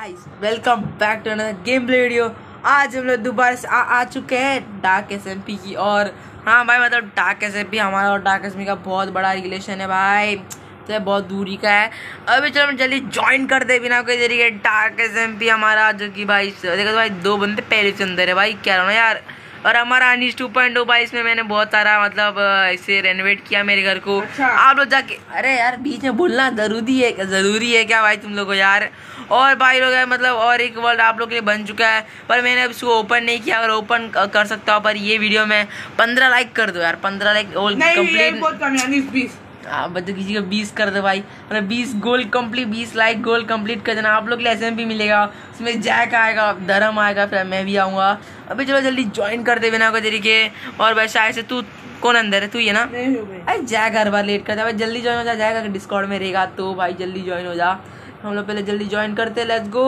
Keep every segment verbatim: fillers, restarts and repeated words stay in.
Guys welcome back to another game play video. आज हम लोग दोबारा से आ, आ चुके हैं डार्क एसएमपी की। और हाँ भाई, मतलब डार्क एसएमपी हमारा और डार्क एसएमपी का बहुत बड़ा रिलेशन है भाई, तो बहुत दूरी का है। अभी चलो हम जल्दी ज्वाइन कर दे बिना कोई देरी के डार्क एसएमपी हमारा, जो कि भाई देखो तो भाई दो बंदे पहले से अंदर है भाई, क्या रहा यार। और हमारा अनिश टू पॉइंट ओ भाई, इसमें मैंने बहुत सारा मतलब इसे रेनोवेट किया मेरे घर को। अच्छा। आप लोग जाके अरे यार बीच में बोलना जरूरी है, जरूरी है क्या भाई तुम लोग को यार। और भाई लोग मतलब और एक वर्ल्ड आप लोग के लिए बन चुका है, पर मैंने अब इसको ओपन नहीं किया। अगर ओपन कर सकता हूँ, पर ये वीडियो में पंद्रह लाइक कर दो यार, पंद्रह लाइक कंप्लीट। आप बच्चों किसी को बीस कर दो भाई, मतलब बीस गोल कंप्लीट, बीस लाइक गोल कंप्लीट कर देना। आप लोग के लिए एसएमपी मिलेगा, उसमें जैक आएगा, धर्म आएगा, फिर मैं भी आऊँगा। अभी चलो जल्दी ज्वाइन कर दे बिना कोई तरीके। और वैसे ऐसे तू कौन अंदर है, तू ये ना अरे जैक हर बार लेट करता है भाई, जल्दी ज्वाइन हो जा। जैक अगर डिस्कॉर्ड में रहेगा तो भाई जल्दी ज्वाइन हो जा। हम लोग पहले जल्दी ज्वाइन करते, लेट्स गो।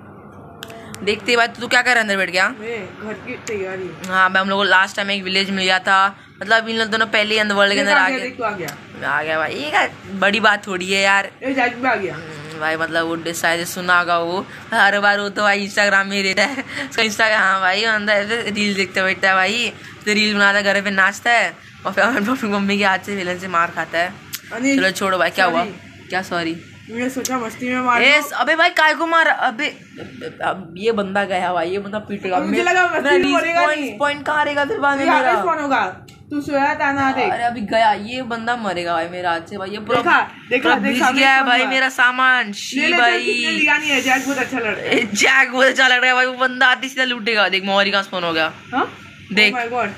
देखते भाई तू क्या कर अंदर बैठ गया, घर की तैयारी। हाँ भाई हम लोग को लास्ट टाइम एक विलेज मिल गया था, मतलब इन लोग दोनों पहले ही अंदर वर्ल्ड के अंदर आ गया। आ गया आ गया भाई, ये बड़ी बात थोड़ी है यार। आ गया भाई मतलब वो शायद सुना होगा, वो हर बार वो तो भाई इंस्टाग्राम में ही रहता है उसका इंस्टाग्राम। हाँ भाई अंदर रील देखते बैठता है भाई, तो रील बनाता है, घर पे नाचता है, और फिर अपनी मम्मी के हाथ से विलन से मार खाता है। चलो छोड़ो भाई, क्या हुआ, क्या सॉरी, मैंने सोचा मस्ती में मार। अबे भाई काय को मार, अबे अब ये बंदा गया भाई, ये बंदा पीटेगा। मुझे लगा पॉइंट कहाँ रहेगा फिर बाद में मेरा, होगा तू सोया था ना। देख अरे अभी गया ये बंदा, मरेगा भाई मेरा हाथ से भाई। ये पूरा देखा देखा देखा गया है भाई मेरा सामान। शी भाई लिया नहीं है, जैक बहुत अच्छा लग रहा है, जैक बहुत अच्छा लग रहा है भाई। वो बंदा आती सीधा लूटेगा। देख मोहरी का स्पॉन हो गया, देख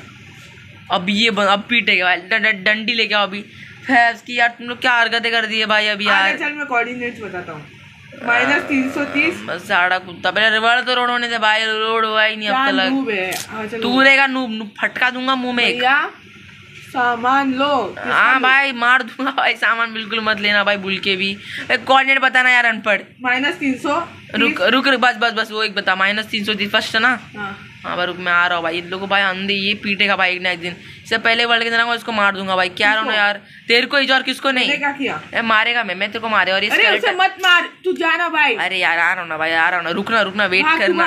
अब ये अब पीटेगा भाई, डंडी लेके आओ अभी। फैज की यार तुम लोग क्या हरकतें कर दी है भाई अभी यार। चल मैं कोऑर्डिनेट्स बताता हूँ, माइनस तीन सौ तीस। बस साड़ा कुत्ता, पहले रिवर्स तो रोड होने से भाई, रोड हुआ ही नहीं अब तक। तू रहेगा नूब, फटका दूंगा मुंह में। सामान लो। हाँ भाई मार दूंगा भाई, सामान बिल्कुल मत लेना भाई भूल के भी। कोऑर्डिनेट बताना यार अनपढ़। माइनस तीन सौ। रुक रुक रुक बस बस बस वो एक बता, माइनस तीन सौ तीस फर्स्ट है ना। हाँ भाई रुक मैं आ रहा हूँ भाई। इन लोगों को भाई अंधे ये पीटेगा भाई एक ना एक दिन। इससे पहले वर्ल्ड के अंदर इसको मार दूंगा भाई। क्या रहा यार तेरे को और किसको नहीं क्या किया? ए, मारेगा मैं मैं तेरे को मारे। और अरे उसे मत मार, तू जाना भाई। अरे यार आ रहा हूँ ना भाई, आ रहा हूँ ना, रुकना रुकना वेट करना।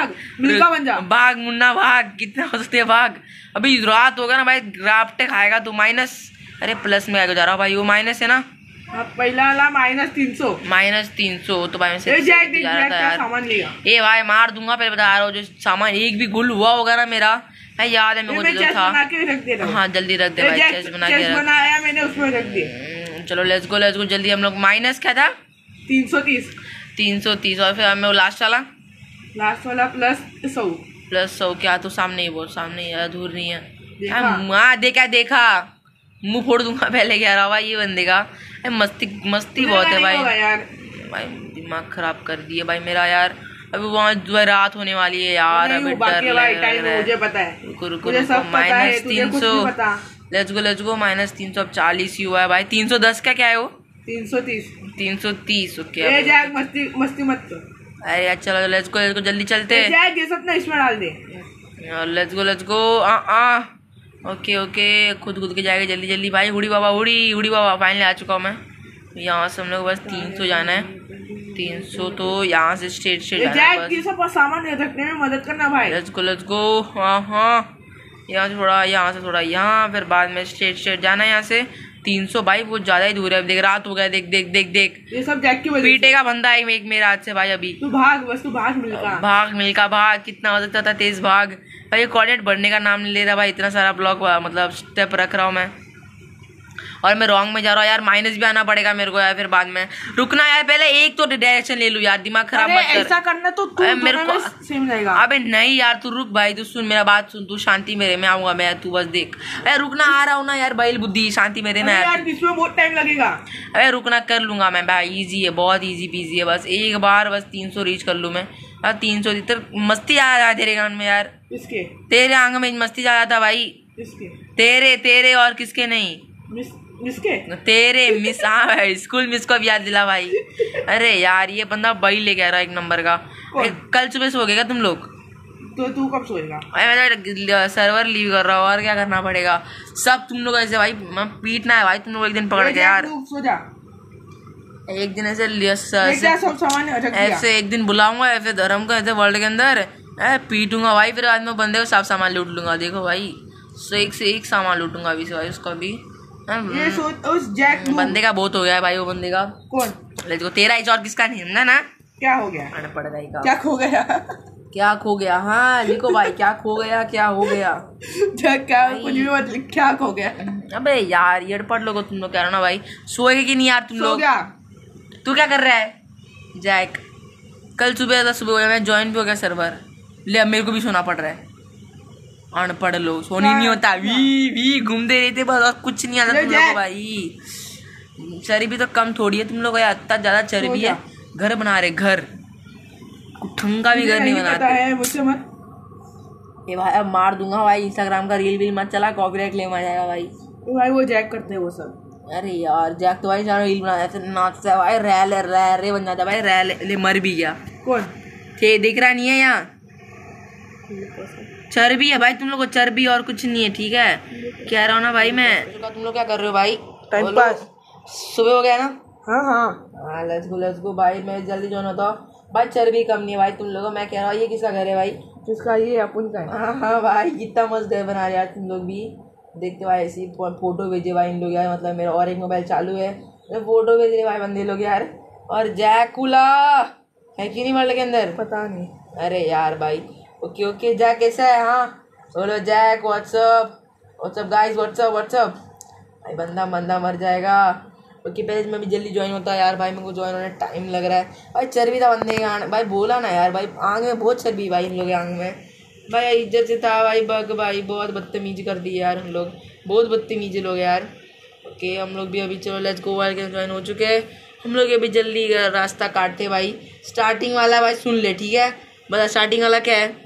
भाग मुन्ना भाग, कितना हो सकते है भाग। अभी रात होगा ना भाई, ग्राफ्टे खाएगा तू। माइनस अरे प्लस में आगे जा रहा हूँ भाई, वो माइनस है ना। पहला वाला माइनस तीन सौ, माइनस तीन सौ तो भाई मैं यार सामान लिया। ए भाई मार दूंगा, पहले बता रहा हूँ जो सामान एक भी गुल हुआ होगा ना मेरा, है याद है मेरे को जो था। हाँ जल्दी रख दे भाई, चेस्ट बना के बनाया मैंने, उसमें रख दिया। चलो लेट्स गो लेट्स गो जल्दी। हम लोग माइनस क्या था, तीन सौ तीस तीन सौ तीस और फिर हमें वो लास्ट वाला लास्ट वाला प्लस सौ प्लस सौ क्या तू सामने ही बोल, सामने यार दूर नहीं है। हाँ देखा देखा, मुंह फोड़ दूंगा पहले कह रहा भाई ये बंदे का। मस्ती मस्ती बहुत है भाई, भाई दिमाग खराब कर दिए भाई मेरा यार। अभी वहाँ रात होने वाली है यार, अभी डर लग रहा है। मुझे पता है, रुको रुको रुको, माइनस तीन सौ let's go let's go. Minus तीन सौ अब चालीस ही हुआ है भाई। तीन सौ दस का क्या है वो, तीन सौ तीस तीन सौ तीस ओके। मस्ती मस्ती मत कर। अरे यार चलो लेट्स गो लेट्स गो जल्दी चलते हैं। ये सब ना इसमें डाल दे। लेट्स गो लेट्स गो आ आ ओके ओके, खुद खुद के जाएगा जल्दी जल्दी भाई। हुडी बाबा हुडी हुडी बाबा फाइनली आ चुका हूँ मैं। यहाँ से हम लोग बस तीन सौ जाना है, तीन सौ तो यहाँ से स्ट्रेट स्ट्रेट जाना है बस। सब सामान रखने में मदद करना भाई। Let's go let's go. हाँ हाँ यहाँ से थोड़ा, यहाँ से थोड़ा यहाँ, फिर बाद में स्ट्रेट स्ट्रेट जाना है यहाँ से। तीन सौ भाई वो ज्यादा ही दूर है। देख रात हो गया, देख देख देख देख ये सब जैक की वजह से पीटेगा बंदा है एक मेरे हाथ से भाई। अभी तू भाग बस, तू भाग मिलका भाग मिलका भाग, कितना हो सकता था तेज भाग भाई। ये कोऑर्डिनेट बढ़ने का नाम नहीं ले रहा भाई, इतना सारा ब्लॉक मतलब स्टेप रख रहा हूँ मैं, और मैं रॉन्ग में जा रहा हूँ यार। माइनस भी आना पड़ेगा मेरे को यार, फिर बाद में रुकना यार, पहले एक तो डायरेक्शन ले लूँ यार, दिमाग खराब मत कर। ऐसा करना तो तू मेरे को सेम रहेगा। अबे नहीं यार तू रुक भाई, तू सुन मेरा बात सुन, तू शांति मेरे में आऊंगा मैं, तू बस देख। अरे रुकना आ रहा हूँ ना यार, बैल बुद्धि शांति मेरे में यार, इसमें बहुत टाइम लगेगा। अरे रुकना कर लूंगा मैं भाई, इजी है बहुत इजी पीजी है। बस एक बार बस तीन सौ रीच कर लूँ मैं यार। तीन सौ मस्ती आ रहा है तेरे कान में यार, इसके तेरे आंग में मस्ती जा रहा था भाई। इसके तेरे तेरे और किसके नहीं, मिस मिसके तेरे मिस। हाँ भाई स्कूल मिस को भी याद दिला भाई। अरे यार ये बंदा बई ले गया रहा एक नंबर का। कल सुबह सो गएगा तुम लोग, तो तू कब सोएगा? मैं सर्वर लीव कर रहा हूँ और क्या करना पड़ेगा। सब तुम लोग ऐसे भाई पीटना है भाई तुम लोग एक दिन पकड़ के यार। सो जा एक दिन ऐसे ये क्या सब सामान रख दिया? ऐसे एक दिन बुलाऊंगा ऐसे धर्म को ऐसे वर्ल्ड के अंदर ऐ पीटूंगा भाई, फिर बाद में बंदे को सब सामान लूट लूंगा। देखो भाई सो एक से एक सामान लूटूंगा अभी से भाई उसका भी। ये सोच उस जैक बंदे का बहुत हो गया है भाई वो बंदे का। कौन? Let's go. तेरा इस और किसका नहीं समझा ना? क्या हो गया? पड़ गई का क्या खो गया? क्या खो गया? हाँ लिखो भाई क्या खो गया, क्या हो गया? क्या कुछ भी मत लिख, क्या खो गया? अबे यार ये पढ़ लो तुम लोग, कह रहे हो ना भाई सोएगे कि नहीं यार तुम लोग? तू क्या कर रहा है जैक? कल सुबह दस सुबह हो गया, मैं ज्वाइन भी हो गया सर्वर। ले अब मेरे को भी सोना पड़ रहा है। अनपढ़ लोग सोनी नहीं होता, वी वी घूमते रहते बस और कुछ नहीं आता तुम लोग भाई। चर्बी तो कम थोड़ी है तुम लोग यार, इतना ज्यादा चर्बी है। घर बना रहे घर, ठंगा भी घर नहीं बनाते है मुझसे मत। ये भाई अब मार दूंगा भाई, इंस्टाग्राम का रील भी मत चला, कॉपीराइट क्लेम आ जाएगा भाई। तो भाई वो जैक करते हैं वो सब। अरे यार जैक तो भाई सारा रील बना ऐसे नाचता है भाई, रैल रे रे बन जाता है भाई। रैल ले मर भी गया। कौन थे दिख रहा नहीं है यहाँ? चर्बी है भाई तुम लोग को, चर्बी और कुछ नहीं है ठीक है। कह रहा हूँ ना भाई मैं। तुम लोग क्या कर रहे हो भाई? Time pass. सुबह हो गया ना? हाँ हाँ हाँ लेट्स गो लेट्स गो भाई। मैं जल्दी जो होता भाई, चर्बी कम नहीं है भाई तुम लोगों। मैं कह रहा हूँ ये किसका घर है भाई? किसका? ये अपन का है। हाँ हाँ भाई कितना मस्त घर बना रहे यार तुम लोग भी। देखते भाई ऐसी फोटो भेजे भाई इन लोग यार, मतलब मेरा और एक मोबाइल चालू है, मैं फोटो भेज रहे भाई बंदे लोग यार। और जैकुला है कि नहीं वर्ल्ड के अंदर? पता नहीं। अरे यार भाई ओके ओके। जैक कैसा है? हाँ बोलो Jack what's up what's up guys what's up what's up. भाई बंदा बंदा मर जाएगा। ओके पहले मैं भी जल्दी ज्वाइन होता है यार भाई, मेरे को ज्वाइन होने टाइम लग रहा है भाई। चर्बी था बंदे का भाई, बोला ना यार भाई आंग में बहुत चर्बी भाई इन लोग के आंग में भाई। इज्जत से था भाई बग भाई, बहुत बदतमीजी कर दी यार हम लोग, बहुत बदतमीजी लोग यार। ओके हम लोग भी अभी चलो लेट्स गो वर्ल्ड के ज्वाइन हो चुके हैं हम लोग। अभी जल्दी रास्ता काटते भाई। स्टार्टिंग वाला भाई सुन ले ठीक है, बता स्टार्टिंग वाला क्या है?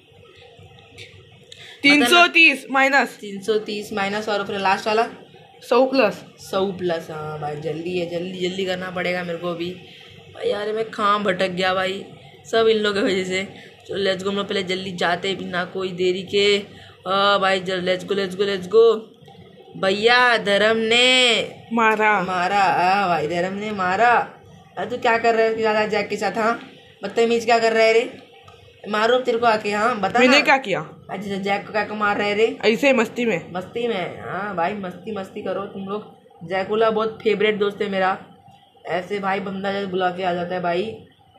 तीन सौ तीस माइनस तीन सौ तीस माइनस और फिर लास्ट वाला सौ प्लस सौ प्लस। हाँ भाई जल्दी है, जल्दी जल्दी करना पड़ेगा मेरे को भी भाई। यार मैं कहाँ भटक गया भाई, सब इन लोगों की वजह से। तो लेट्स गो हम लोग पहले जल्दी जाते बिना कोई देरी के। हाँ भाई जल let's go let's go let's go. भैया धर्म ने मारा मारा हाँ भाई धर्म ने मारा। अरे तू क्या कर रहा है ज़्यादा जैक के साथ? हाँ बदतमीज क्या कर रहा है रे? मारो तेरे को आके। हाँ बता मैंने क्या किया? अच्छा जैक को क्या को मार रहे रे? ऐसे मस्ती में मस्ती में हाँ भाई मस्ती मस्ती करो तुम लोग। जैकुला बहुत फेवरेट दोस्त है मेरा, ऐसे भाई बंदा जब बुला के आ जाता है भाई।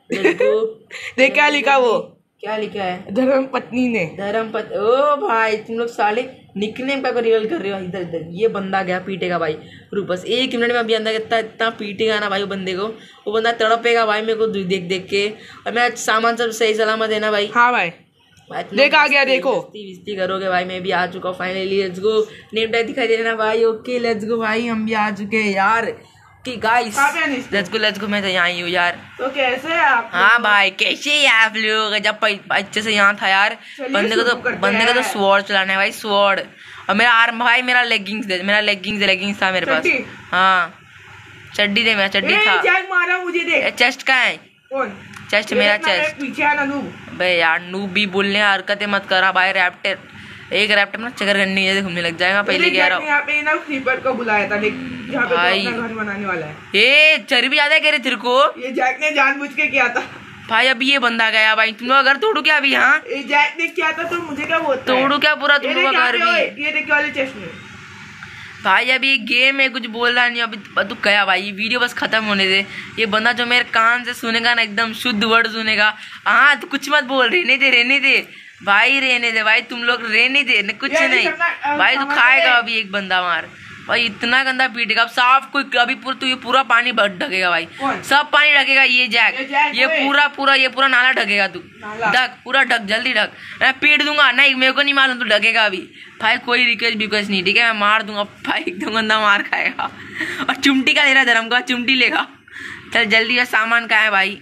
देख क्या लिखा वो? क्या लिखा है? धर्म पत्नी ने। धर्म पत्नी। ओ भाई तुम लोग साले निकनेम का रियल कर रहे हो इधर इधर। ये बंदा गया पीटेगा भाई, रुक बस एक मिनट में अभी अंदर इतना इतना पीटेगा ना भाई वो बंदे को, वो बंदा तड़पेगा भाई मेरे को देख देख के। और मैं सामान सब सही सलामत है ना भाई? हाँ भाई देख आ गया देखो। विस्ती करोगे भाई, मैं भी आ चुका हूँ finally. Let's go name tag दिखाई दे रहा है ना भाई? ओके लेट्स गो भाई हम भी आ चुके हैं यार। Okay guys let's go let's go. मैं तो यहाँ ही हूँ यार। तो कैसे है आप? हाँ भाई कैसे है आप लोग? जब अच्छे से यहाँ था यार। बंदे को तो बंदे को तो स्वॉर्ड चलाना है भाई, स्वॉर्ड। और मेरा आर्म भाई मेरा लेगिंग्स दे, मेरा लेगिंग्स लेगिंग्स था मेरे पास। हाँ चड्डी दे, मेरा चड्डी था। जैक मारा मुझे दे। चेस्ट का है? कौन? चेस्ट मेरा चेस्ट। पीछे आना नूब। बे यार नूब भी बोलने हरकतें मत करा भाई। रैप्टर एक रैप्टर ना चक्कर करनी है घूमने लग जाएगा। पहले कह रहा हूँ यहाँ पे ना क्रीपर को बुलाया था जहाँ पे भाई घर बनाने वाला है। ये चर्बी ज्यादा कह रहे तेरे को? ये जैक ने जानबूझ के किया था भाई। अभी ये बंदा गया भाई, तुम लोग अगर तोड़ू क्या अभी? हाँ ये जैक ने किया था तो मुझे क्या बोलता है? तोड़ू क्या पूरा तुम लोग का घर भी? ये देखिए वाले चेस्ट में भाई अभी गेम है कुछ बोल रहा नहीं अभी तू गया भाई। वीडियो बस खत्म होने दे। ये बंदा जो मेरे कान से सुनेगा ना एकदम शुद्ध वर्ड सुनेगा। हाँ तू कुछ मत बोल, रहने दे रहने दे भाई, रहने दे भाई। तुम लोग रहने दे कुछ नहीं भाई। तू खाएगा अभी एक बंदा मार भाई, इतना गंदा पीटेगा अब साफ कोई। अभी पूरा तू ये पूरा पानी ढकेगा भाई, सब पानी ढकेगा। ये जैक ये पूरा पूरा ये पूरा नाला ढकेगा। तू ढक पूरा ढक, जल्दी ढक। मैं पीट दूंगा नहीं, मेरे को नहीं मालूम, तू ढकेगा अभी भाई। कोई रिक्वेस्ट बिक्वेस्ट नहीं ठीक है, मैं मार दूंगा भाई। एकदम गंदा मार खाएगा। और चिमटी का ले रहा धर्म का, चिमटी लेगा। चल जल्दी का सामान का है भाई?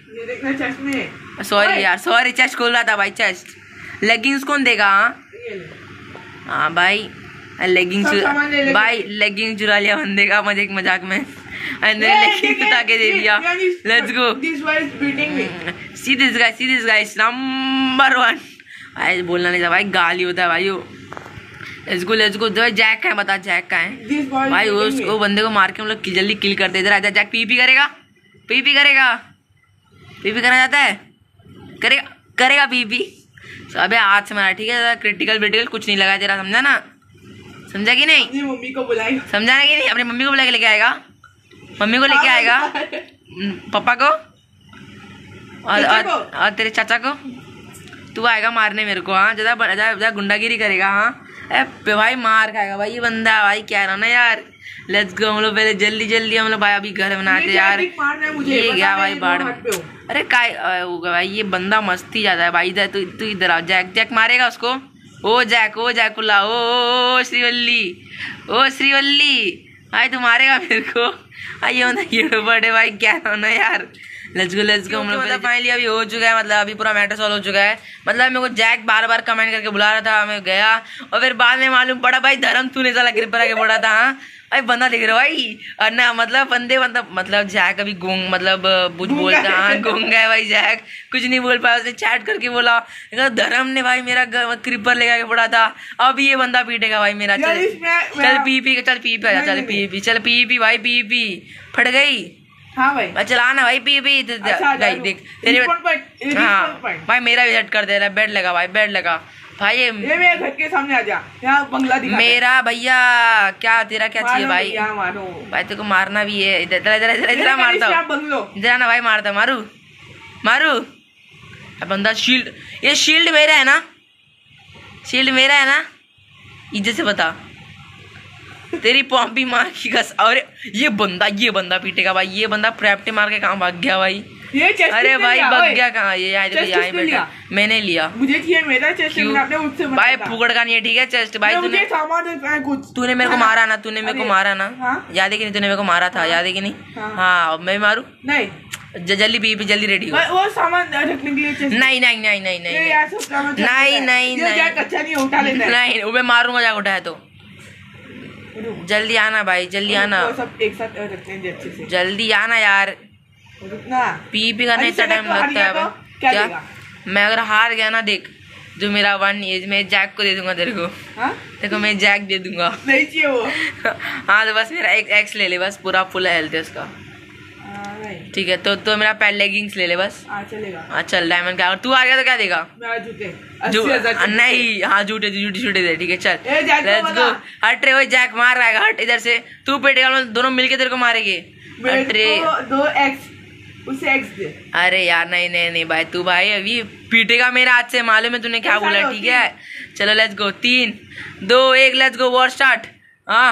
सॉरी यार सॉरी, चेस्ट खोल रहा था भाई। चेस्ट लेगिंग्स कौन देगा? हाँ भाई लेगिंग्स भाई, लेगिंग चुरा लिया बंदे का मजाक मजाक में, लेगिंग्स उठा के दे दिया। Let's go see this guys, see this guys number one. भाई बोलना नहीं था भाई, गाली होता है भाई वो। Let's go let's go. Jack का है बता, जैक का है भाई? वो वो बंदे को मार के हम लोग जल्दी किल करते। इधर आजा जैक, पी पी करेगा पी पी करेगा, पी पी करना चाहता है, करेगा करेगा पी पी। अबे हाथ से मारा, ठीक है, क्रिटिकल ब्रिटिकल कुछ नहीं लगा तेरा, समझा ना, समझा कि नहीं? अपनी मम्मी को बुलाएगा, समझा ना कि नहीं? अपनी मम्मी को बुला के लेके आएगा, मम्मी को लेके आएगा, पापा को और, और, और तेरे चाचा को। तू आएगा मारने मेरे को, हाँ, ज्यादा ज्यादा गुंडागिरी करेगा, हाँ। ए भाई मार खाएगा भाई ये बंदा, भाई क्या रहा ना यार। लेट्स गो, हम लोग पहले जल्दी जल्दी हम लोग भाई अभी घर बनाते यार। ये क्या भाई बाढ़ में, अरे काय होगा भाई, ये बंदा मस्ती जाता है भाई। इधर तू तू इधर आ, जैक जैक मारेगा उसको। ओ जैक ओ जैक ला, ओ, ओ, ओ श्रीवल्ली, ओ श्रीवल्ली भाई तू मारेगा मेरे को। ये बंदा हीरो बर्थडे भाई, क्या होना यार। लेट्स गो लेट्स गो, हम लोग मतलब फाइनली अभी हो चुका है, मतलब अभी पूरा मैटर सॉल्व हो चुका है। मतलब मेरे को जैक बार बार कमेंट करके बुला रहा था, मैं गया और फिर बाद में मालूम पड़ा भाई धर्म तूने साला गिर पर आके पड़ा था। हाँ भाई बंदा दिख रहा भाई, और ना मतलब बंदे मतलब मतलब जैक अभी गूंग मतलब कुछ बोलता, हाँ गूंग है भाई जैक, कुछ नहीं बोल पाया। उसने चैट करके बोला, धर्म ने भाई मेरा क्रिपर लेकर के पड़ा था, अब ये बंदा पीटेगा भाई मेरा। चल चल पी पी चल पी पी चल पी पी चल पी पी भाई पी पी फट गई। हाँ भाई चला ना भाई पी पी। देख देख तेरे, हाँ भाई मेरा भी हट कर दे रहा है। बेड लगा भाई, बेड लगा भाई। ये मेरे घर के सामने आ जा, यहाँ बंगला दिखा मेरा भैया। क्या तेरा क्या चाहिए भाई? मारो भाई तेरे को मारना भी है। इधर इधर इधर इधर मारता हूँ, इधर ना भाई मारता, मारू मारू। अब बंदा शील्ड, ये शील्ड मेरा है ना, शील्ड मेरा है ना, इज्जत से बता। तेरी पॉम्पी मार की कस। और ये बंदा ये बंदा पीटेगा भाई, ये बंदा प्रैप्टे मार के कहाँ भाग गया भाई। ये अरे भाई भाग गया कहाँ? ये यहाँ यहाँ बैठा, मैंने लिया। मुझे चाहिए मेरा चेस्ट, आपने उससे भाई फुकड़ का नहीं है, ठीक है चेस्ट भाई। तूने कुछ तूने मेरे को मारा ना, तूने मेरे को मारा ना, याद है कि नहीं? तूने मेरे को मारा था, याद है कि नहीं? हाँ मैं मारू नहीं, जल्दी पी जल्दी रेडी हो। वो सामान रखने के लिए नहीं नहीं नहीं नहीं नहीं नहीं नहीं नहीं नहीं, वो मैं मारूंगा जाकर उठाया तो। जल्दी आना भाई, जल्दी आना, सब एक साथ रखते हैं अच्छे से। जल्दी आना यार, पी पी करने इतना टाइम लगता है भाई। क्या मैं अगर हार गया ना, देख जो मेरा वन एज में जैक को दे दूंगा तेरे को। देखो मैं जैक दे दूंगा। नहीं चाहिए वो। हाँ तो बस मेरा एक एक्स ले ले बस, पूरा फुल हेल्थ है उसका। ठीक है तो तो मेरा पैड लेगिंग्स ले ले बस। चलेगा। हाँ चल डायमंड का, और तू आ गया तो क्या देगा? नहीं हाँ झूठे झूठे झूठे दे, ठीक है चल लेट्स गो। हट रे, वही जैक मार रहा है, हट इधर से। तू पेटेगा, दोनों मिलके तेरे को मारेंगे। हट रे, दो एक्स उसे एक्स दे। अरे यार नहीं नहीं नहीं भाई, तू भाई अभी पीटेगा मेरा हाथ से, मालूम है तूने क्या बोला, ठीक है चलो लेट्स गो। तीन दो एक लेट्स गो, वॉर स्टार्ट। हाँ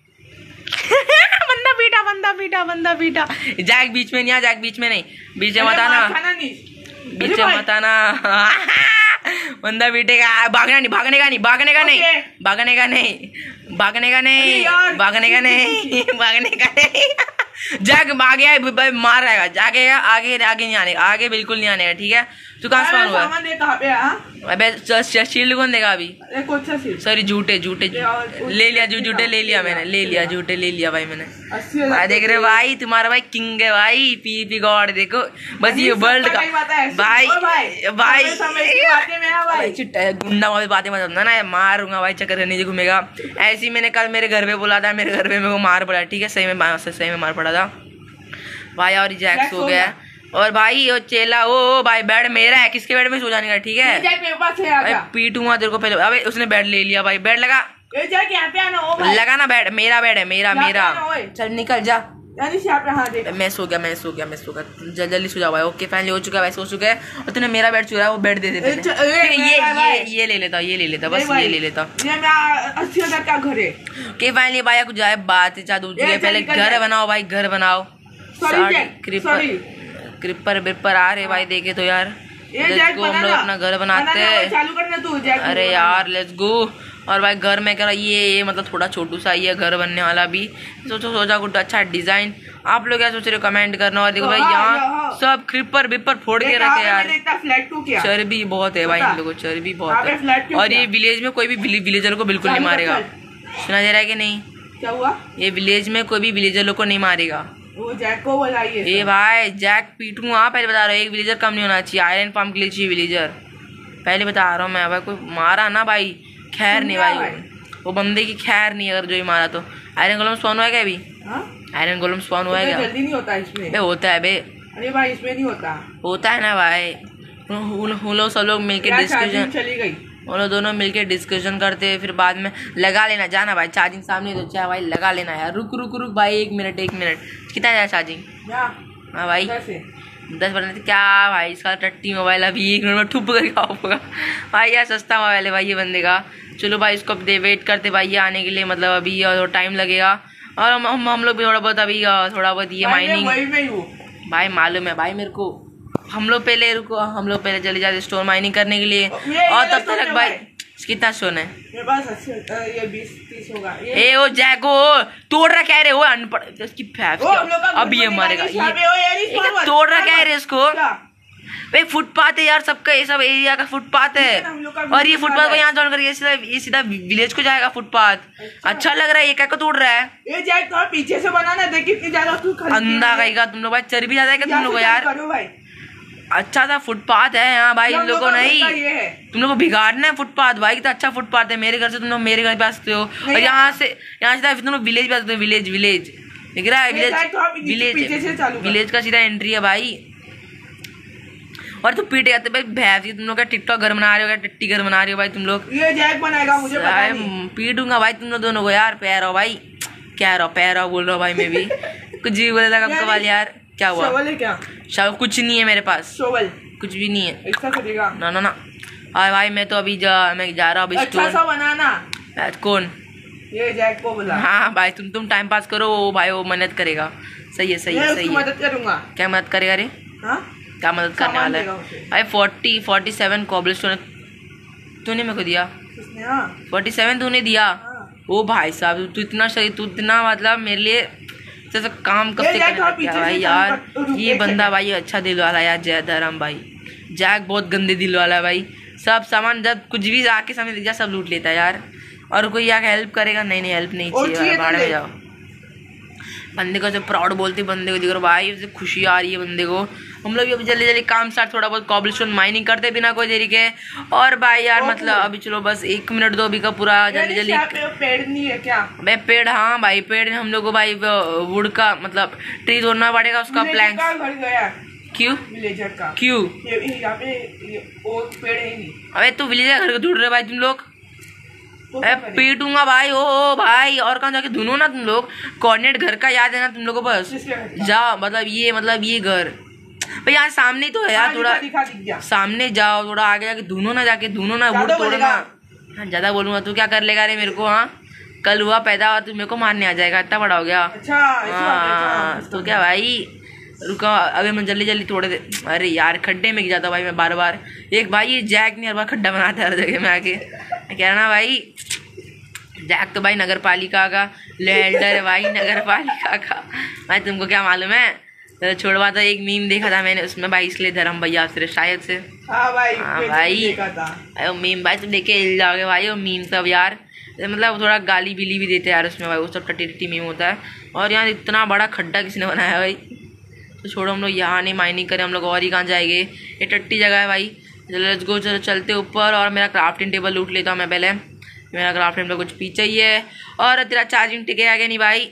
बंदा पीटा बंदा पीटा बंदा पीटा। जैक बीच में नहीं आ, जैक बीच में नहीं, बीच में मत आना, बीच में मत आना। बंदा पीटेगा, भागना नहीं, भागने का नहीं, भागने का नहीं, भागने का नहीं, भागने का नहीं, भागने का नहीं, भागने का नहीं। जैक भाग गया, मार रहेगा, जाके आगे आगे नहीं आने, आगे बिल्कुल नहीं आने का, ठीक है। तू कहाँ स्पॉन हुआ? अबे शील्ड कौन देगा अभी? सॉरी झूठे झूठे ले लिया, झूठे ले लिया मैंने, ले लिया झूठे ले लिया भाई मैंने। भाई देख रहे भाई, तुम्हारा भाई किंग है भाई, पी पी गॉड। देखो बस ये वर्ल्ड का भाई भाई गुंडा वाली बातें मत समझना ना, मारूंगा भाई, चक्कर नीचे घूमेगा। ऐसे ही मैंने कल मेरे घर पे बोला था, मेरे घर पे मेरे को मार पड़ा, ठीक है सही में सही में मार पड़ा था भाई। और जैक्स हो गया, और भाई वो चेला ओ भाई बेड मेरा है, किसके बेड में सो जाने का, ठीक है भाई पीटूंगा तेरे को पहले। अबे उसने बेड ले लिया भाई, बेड लगा लगा ना, बेड मेरा बेड है, मेरा मेरा। चल निकल जा, मैं सो गया मैं सो गया मैं सो गया जल्दी जल्दी सो जाओ भाई। ओके फाइनली हो चुका है भाई, सो चुका है। और तूने मेरा बेड चुरा है, वो बेड दे देते ये ये ये ले लेता ये ले लेता बस ये ले लेता। अस्सी हजार का घर है। ओके फाइनली भाई कुछ जाए बात चादू, पहले घर बनाओ भाई, घर बनाओ। क्रिपर बिपर आ रहे भाई, देखे तो यार को हम लोग अपना घर बनाते हैं। अरे यार लेट्स गो। और भाई घर में कह रहा ये ये मतलब थोड़ा छोटू सा ही है घर बनने वाला भी। सोचो सोचा कुछ अच्छा डिजाइन। आप लोग क्या सोच रहे हो कमेंट करना। और देखो भाई यहाँ सब क्रिपर बिपर फोड़ के रखे यार, चर्बी बहुत है भाई इन लोगों, चर्बी बहुत है। और ये विलेज में कोई भी विलेजर को बिल्कुल नहीं मारेगा, सुना जा रहा है कि नहीं? क्या हुआ? ये विलेज में कोई भी विलेजर लोग को नहीं मारेगा। वो जैक को बुलाइए। ए भाई जैक पीटूंगा, पहले बता रहा हूँ, एक विलेजर कम नहीं होना चाहिए। आयरन पाम के लिए चाहिए विलेजर, पहले बता रहा हूँ मैं। भाई कोई मारा ना भाई, खैर नहीं भाई, वो बंदे की खैर नहीं, अगर जो ही मारा तो। आयरन कलम सोनो है क्या अभी? आयरन गोलम स्पॉन हुआ है इतना क्या? जल्दी नहीं होता इसमें। बे होता है बे, अरे भाई इसमें नहीं होता। होता है ना भाई। हम लोग सब लोग मिलके यार डिस्कशन, चार्जिंग चली गई। हम लोग दोनों मिलके डिस्कशन करते हैं, फिर बाद में लगा लेना। जाना भाई, चार्जिंग सामने तो चाहे भाई लगा लेना यार। रुक रुक रुक भाई, एक मिनट एक मिनट। कितना है चार्जिंग? क्या हाँ भाई कैसे? दस परसेंट क्या भाई, इसका टट्टी मोबाइल अभी एक मिनट में ठुप करके ऑफ होगा भाई। यार सस्ता मोबाइल है भाई ये बंदे का। चलो भाई इसको अब दे वेट करते भाई ये आने के लिए, मतलब अभी और टाइम लगेगा। और हम हम हम लोग भी थोड़ा बहुत अभी अ, थोड़ा बहुत ये भाई मैं माइनिंग वही में ही हूँ। भाई मालूम है भाई मेरे को। हम लोग पहले रुको, हम लोग पहले चले जाते स्टोर माइनिंग करने के लिए। ये- और ये तब स्टोर तक है भाई भाई। कितना स्टोन है? मेरे पास अस्सी अ, ये बीस तीस होगा ये। ए ओ जैको तोड़ रहा क्या रे वो अनपढ़ इसकी फैफ ओ, हम लोग का अब ये घर मरेगा बनेगा, यहाँ पे ओ, यार, इस ये पर क्या मत, तोड़ रहा पर क्या है मत। रे इसको? क्या? भाई फुटपाथ है यार सबका, ये सब एरिया का फुटपाथ है। लेकिन हम लोग का और ये village फुटपाथ को है। यहाँ जोड़ कर ये सीधा ये सीधा विलेज को जाएगा फुटपाथ। अच्छा लग रहा है, ये क्या को तोड़ रहा है? ये जैक थोड़ा पीछे से बनाना, देख कितनी ज्यादा तू खरीद अंधा कहेगा तुम लोग भाई, चर्बी ज्यादा है क्या तुम लोग को यार? करो भाई। अच्छा सा फुटपाथ है यहाँ भाई, हम तुम लोग को का घर का नहीं, ये है। तुम लोग को बिगाड़ना है फुटपाथ भाई। कितना अच्छा फुटपाथ है, मेरे घर से तुम लोग मेरे घर पे आ सकते हो। और नहीं यहाँ से यहाँ से तुम लोग विलेज पे आ सकते हो। विलेज विलेज दिख रहा है? ये शायद थोड़ा विलेज पीछे- पीछे से चालू विलेज कर। विलेज का सीधा एंट्री है भाई। और तुम पीटे जाते भाई भैंस की, तुम लोग का टिकटॉक घर बना रहे हो क्या, टिट्टी घर बना रहे हो भाई तुम लोग? ये जैक बनाएगा मुझे पता साहब, नहीं। पीटूंगा भाई तुम लोग दोनों को यार। पैर हो भाई, क्या रहो पैर हो बोल रहा हूँ भाई मैं भी कुछ भी बोले था कब कबाल यार। क्या हुआ? शोवल है क्या? शायद कुछ नहीं है मेरे पास, शोवल कुछ भी नहीं है। ऐसा करेगा? ना ना ना हाँ भाई मैं तो अभी जा मैं जा रहा हूँ अभी अच्छा स्टोर। सा बनाना। कौन? ये जैक को बोला। हाँ भाई तुम तुम टाइम पास करो, वो भाई वो मदद करेगा। सही है सही मैं है उसकी सही है। मदद करूंगा। क्या मदद करेगा रे? हाँ? क्या मदद करने सामान वाला देगा है उसे। भाई? Forty forty seven cobblestone तूने मेरे को दिया। किसने? हाँ फोर्टी सेवन तूने दिया? हाँ। ओ भाई साहब तू इतना सही, तू इतना मतलब मेरे लिए जैसे काम कब ये से जैक करने थोड़ा लग गया पीछे भाई से यार। चालू कर- रुक, ये एक बंदा सेकंड। भाई अच्छा दिल वाला है यार, जय धर्म भाई। जैक बहुत गंदे दिल वाला है भाई, सब सामान जब कुछ भी आके सामने दिख जाए सब लूट लेता है यार। और कोई यहाँ हेल्प करेगा? नहीं नहीं हेल्प नहीं और चाहिए, चाहिए भाड़ तो में ले। जाओ। बंदे को जब प्राउड बोलते बंदे को दिख रहा भाई, उसे खुशी आ रही है बंदे को। हम लोग भी अभी जल्दी जल्दी काम स्टार्ट, थोड़ा बहुत कॉबलस्टोन माइनिंग करते बिना कोई देरी के। और भाई यार ओके। मतलब अभी चलो बस एक मिनट दो अभी का पूरा जल्दी यार, जल्दी। यहाँ पे पेड़ नहीं है क्या? भाई पेड़, हाँ भाई पेड़ हम लोग को भाई वुड का मतलब ट्री तोड़ना पड़ेगा उसका विलेजर प्लैंक। का घर गया। क्यों विलेजर का। क्यों? ये ये यहाँ पे ये वो पेड़ है ही नहीं। अबे तू विलेजर घर को ढूंढ रहे भाई तुम लोग? तो अरे क्या करें? पीटूंगा भाई। ओ, ओ भाई और कहाँ जाके धुनो ना तुम लोग। कोऑर्डिनेट घर का याद है ना तुम लोग को? बस किसके घर का? जाओ, मतलब ये मतलब ये घर भाई यहाँ सामने ही तो है यार। हाँ, थोड़ा दिखा- दिखा दिख गया। सामने जाओ, थोड़ा आगे जाके धुनो ना, जाके धुनो ना, वुड ज्यादा तोड़ना। बोलेगा। हाँ ज्यादा बोलूंगा तू क्या कर लेगा रे मेरे को? हाँ कल हुआ पैदा और तू मेरे को मारने आ जाएगा, इतना बड़ा हो गया। अच्छा ऐसी बात है, हाँ अच्छा। तो क्या भाई रुको अभी मैं जल्दी जल्दी तोड़े दे। अरे यार खड्डे में गिर जाता भाई मैं बार बार। एक भाई ये जैक नहीं हर बार खड्डा बनाता है हर जगह में आके। मैं कह रहा ना भाई जैक तो भाई नगर पालिका का लेल्डर है भाई, नगर पालिका का। भाई तुमको क्या मालूम है? तो छोड़वा था एक मीम देखा था मैंने उसमें भाई, इसलिए धर्म भैया से शायद से। हाँ भाई हाँ पेड़ भाई। देखा था। अरे मीम भाई तुम देखे हिल जाओगे भाई वो मीम सब यार। मतलब थोड़ा गाली बिली भी देते हैं यार उसमें भाई, वो सब टट्टी टट्टी मीम होता है। और यार इतना बड़ा खड्डा किसने बनाया भाई? तो छोड़ो हम लोग यहाँ नहीं माइनिंग करें, हम लोग और ही कहाँ जाएंगे? ये टट्टी जगह है भाई। चलो लेट्स गो, चलो चलते ऊपर। और मेरा क्राफ्टिंग टेबल लूट लेता हूँ मैं पहले। मेरा क्राफ्टिंग टेबल कुछ पीछे ही है। और तेरा चार्जिंग टिके आगे नहीं भाई?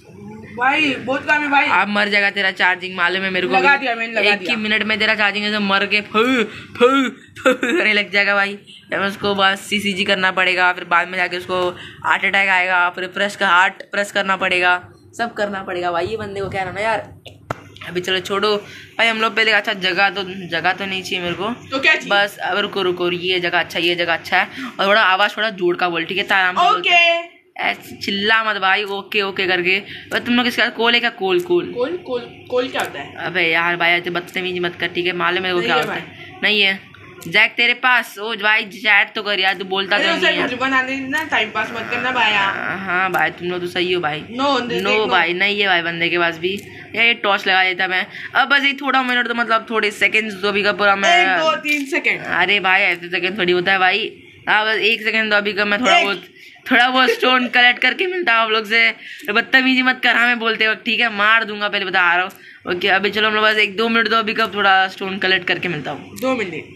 भाई बहुत काम है भाई। आप मर जाएगा तेरा चार्जिंग, मालूम है मेरे को। लगा दिया मैंने, लगा एक ही दिया। मिनट में तेरा चार्जिंग ऐसे मर के फू फू फू करने लग जाएगा भाई। फिर उसको बस सीसीजी करना पड़ेगा, फिर बाद में जाके उसको हार्ट अटैक आएगा, फिर प्रेस का हार्ट प्रेस करना पड़ेगा, सब करना पड़ेगा भाई ये बंदे को। क्या ना यार अभी चलो छोड़ो भाई, हम लोग पहले अच्छा जगह तो जगह तो नहीं चाहिए मेरे को। तो क्या चाहिए? बस अब रुको रुको, ये जगह अच्छा ये जगह अच्छा है। और थोड़ा आवाज थोड़ा जोड़ का बोल, ठीक है? आराम से बोलते। ओके। ऐसे चिल्ला मत भाई, ओके ओके करके। भाई तुम लोग किसका कोल है क्या? कोल कोल कोल कोल कोल क्या होता है? अबे यार भाई ऐसे बदतमीजी मत कर, ठीक है? मालूम है मेरे को नहीं क्या है होता है? नहीं है जैक तेरे पास? ओ भाई चैट तो कर यार, तू बोलता तो अरे नहीं उसे है। घर बनाने ना टाइम पास मत करना भाई। हाँ हाँ भाई तुम लोग तो सही हो भाई। नो देख नो लो। भाई नहीं है भाई बंदे के पास भी। यार ये टॉर्च लगा देता मैं। अब बस ये थोड़ा मिनट तो मतलब थोड़े सेकंड तो अभी का पूरा मैं। एक दो तीन सेकंड। अरे भाई ऐसे सेकंड थोड़ी होता है भाई। हाँ बस एक सेकंड तो अभी का मैं थोड़ा एक। बहुत थोड़ा बहुत स्टोन कलेक्ट करके मिलता हूँ आप लोग से। बदतमीजी मत कर हमें बोलते वक्त, ठीक है? मार दूंगा पहले बता रहा हूँ। ओके अभी चलो हम लोग बस एक दो मिनट दो अभी कब थोड़ा स्टोन कलेक्ट करके मिलता हूँ। दो मिनट।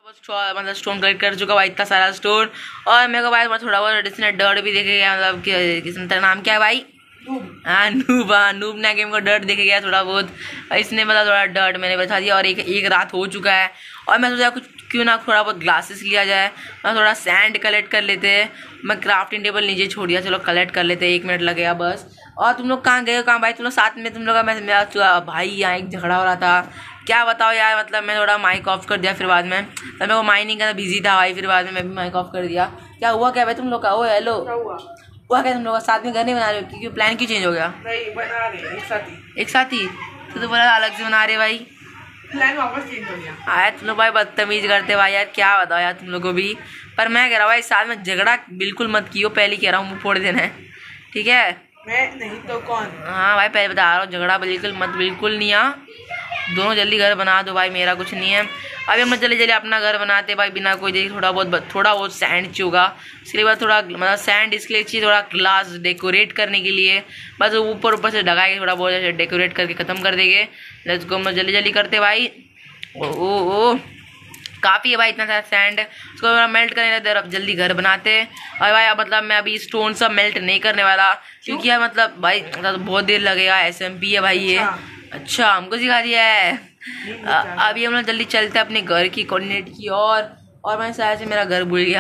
मतलब स्टोन कलेक्ट कर चुका भाई, इतना सारा स्टोन। और मेरे को भाई थोड़ा बहुत इसने डर्ट भी देखे गया, मतलब कि तेरा नाम क्या है भाई? हाँ नूब, हाँ नूब ने गेम को डर्ट देखे गया थोड़ा बहुत, इसने मतलब थोड़ा डर्ट मैंने बता दिया। और एक एक रात हो चुका है और मैं सोचा कुछ क्यों ना थोड़ा बहुत ग्लासेस लिया जाए, मैं थोड़ा सैंड कलेक्ट कर लेते हैं। मैं क्राफ्टिंग टेबल नीचे छोड़ दिया, चलो कलेक्ट कर लेते हैं, एक मिनट लगेगा बस। और तुम लोग कहाँ गए हो, कहाँ भाई तुम लोग साथ में? तुम लोग का मैं मेरा भाई यहाँ एक झगड़ा हो रहा था, क्या बताओ यार, मतलब मैं थोड़ा माइक ऑफ कर दिया फिर बाद में, तब मेरे को माइनिंग करना बिजी था भाई, फिर बाद में मैं भी माइक ऑफ कर दिया। क्या हुआ क्या भाई तुम लोग का? ओ हेलो, हुआ क्या तुम लोग साथ में घर नहीं बना रहे हो? क्योंकि प्लान क्यों चेंज हो गया? नहीं बना रहे एक साथ ही। एक साथ ही? तो तो बोला अलग से बना रहे भाई, प्लान वापस चेंज हो गया। आया तुम लोग भाई बदतमीज करते भाई यार, क्या बताओ यार तुम लोग को भी। पर मैं कह रहा हूँ भाई साथ में झगड़ा बिल्कुल मत कियो, पहले कह रहा हूँ मुँह फोड़ देना है, ठीक है? मैं नहीं तो कौन? हाँ भाई पहले बता रहा हूँ, झगड़ा बिल्कुल मत, बिल्कुल नहीं। आ दोनों जल्दी घर बना दो भाई, मेरा कुछ नहीं है। अभी हम जल्दी जल्दी अपना घर बनाते भाई, बिना कोई देखे, थोड़ा बहुत थोड़ा बहुत सैंड चुगा, इसके बाद थोड़ा मतलब सैंड इसके लिए चाहिए, थोड़ा ग्लास डेकोरेट करने के लिए, बस ऊपर ऊपर से ढका के थोड़ा बहुत डेकोरेट करके ख़त्म कर देंगे। लेट्स गो, हम जल्दी जल्दी करते भाई। ओ ओ ओ काफ़ी है भाई इतना सारा सैंड, उसको मेल्ट करने लगते अब जल्दी घर बनाते। और भाई मतलब मैं अभी स्टोन सब मेल्ट नहीं करने वाला, क्योंकि यार मतलब भाई मतलब बहुत देर लगेगा, एस एम पी है भाई ये। अच्छा हमको सिखा दिया है। अभी हम लोग जल्दी चलते हैं अपने घर की कोऑर्डिनेट की और और मैं शायद से मेरा घर भूल गया।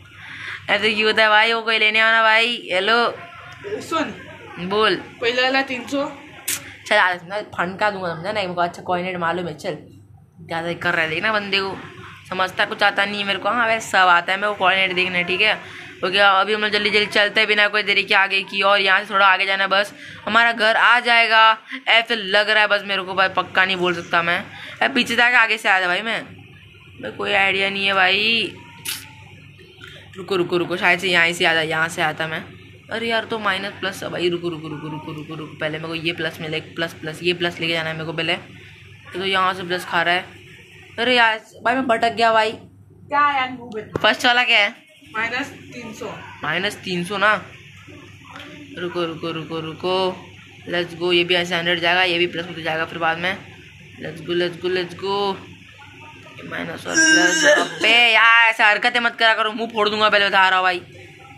ऐसे क्यों होता है भाई, वो कोई लेने वाला भाई? हेलो सुन, बोल। पहले वाला तीन सौ चल फंड का दूंगा, समझा ना, मेरे अच्छा कोऑर्डिनेट मालूम है। चल ज़्यादा कर रहा है, देखना बंदे को समझता कुछ आता नहीं है मेरे को। हाँ वैसे सब आता है मेरे को कोऑर्डिनेट देखना, ठीक है? तो क्या अभी हम लोग जल्दी जल्दी चलते हैं बिना कोई देरी के आगे की, और यहाँ से थोड़ा आगे जाना है, बस हमारा घर आ जाएगा ऐसे लग रहा है बस मेरे को भाई, पक्का नहीं बोल सकता मैं। अरे पीछे से आके आगे से आया था भाई मैं, मैं कोई आइडिया नहीं है भाई। रुको रुको रुको, शायद से यहाँ से आता, यहाँ से आता मैं। अरे यार तो माइनस प्लस भाई, रुको रुको रुको रुको रुको रुको पहले मेरे को ये प्लस मिले, प्लस प्लस ये प्लस लेके जाना है मेरे को पहले। तो यहाँ से प्लस खा रहा है। अरे यार भाई मैं भटक गया भाई। क्या यार फर्स्ट वाला क्या है? माइनस तीन सौ। माइनस तीन सौ ना, रुको रुको रुको रुको, लेट्स गो। ये भी ऐसे हंड्रेड जाएगा, ये भी प्लस होते जाएगा फिर बाद में। Let's go let's go let's go. Minus और प्लस, अबे यार ऐसा हरकतें मत करा करो, मुंह फोड़ दूंगा पहले बता रहा हूँ भाई।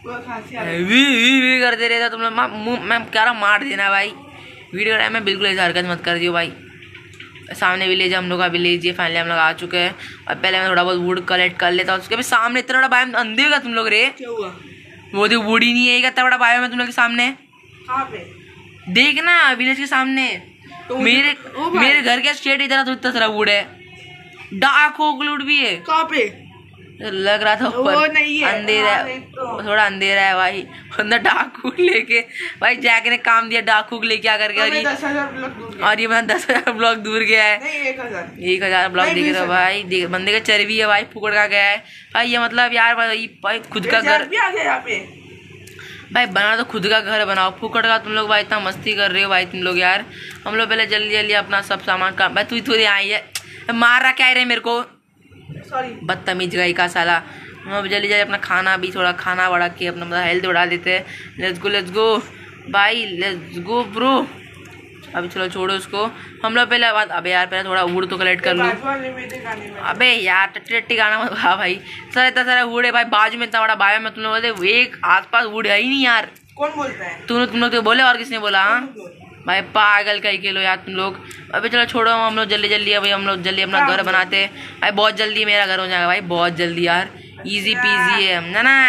वी वी वी करते रहता तुम लोग, मुँह मैं कह रहा मार देना भाई। वीडियो टाइम में बिल्कुल ऐसा हरकत मत कर दियो भाई। सामने विलेज हम लोग का विलेज, ये फाइनली हम लोग आ चुके हैं। और पहले मैं थोड़ा बहुत वुड कलेक्ट कर लेता हूँ, उसके भी सामने इतना बड़ा बायोम अंधे होगा तुम लोग रे। क्या हुआ? वो देख वुड ही नहीं है, इतना बड़ा बायोम है तुम लोग के सामने। कहाँ पे? देखना विलेज के सामने, तो मेरे मेरे घर के स्ट्रेट इधर तो इतना सारा वुड है, डार्क ओक वुड भी है। कहाँ पे? लग रहा था वो नहीं है, अंधेरा हाँ, नहीं तो। थोड़ा अंधेरा है भाई। अंदर डार्क हुक लेके भाई जैक ने काम दिया, डार्क हुक लेके आकर के। और ये दस हजार ब्लॉक दूर गया। और ये मैं दस हजार ब्लॉक दूर गया है। नहीं एक हजार एक हजार ब्लॉक नहीं, दिख बीस रहा है हजार। भाई, देख बंदे का चर्बी है भाई, फुकड़ का गया है भाई। ये मतलब यार भाई भाई खुद का घर भी आ गया यहाँ पे भाई, बना तो खुद का घर बनाओ, फुकड़ का तुम लोग भाई इतना मस्ती कर रहे हो भाई तुम लोग यार। हम लोग पहले जल्दी जल्दी अपना सब सामान का भाई, तू थोड़ी आई है मार रहा क्या रहे मेरे को, सॉरी बदतमीज गई का साला। हम अब जल्दी जल्दी अपना खाना भी थोड़ा खाना बढ़ा के अपना मतलब हेल्थ बढ़ा देते हैं। लेट्स गो लेट्स गो भाई, लेट्स गो ब्रो। अभी चलो छोड़ो उसको, हम लोग पहले बात, अबे यार पहले थोड़ा वुड तो कलेक्ट कर लूँ। अबे यार टट्टी टट्टी गाना मत गा भाई, सर इतना सारा वुड है भाई, बाजू में इतना बड़ा बायो में तुम लोग बोलते एक आसपास वुड है ही नहीं यार। कौन बोलता है? तुम तुम लोग तो बोले, और किसने बोला? हाँ भाई पागल कहीं के लो यार तुम लोग। अभी चलो छोड़ो, हम लोग जल्दी जल्दी अभी हम लोग जल्दी अपना घर बनाते हैं भाई, बहुत जल्दी मेरा घर हो जाएगा भाई, बहुत जल्दी यार, इजी पीजी है समझा ना।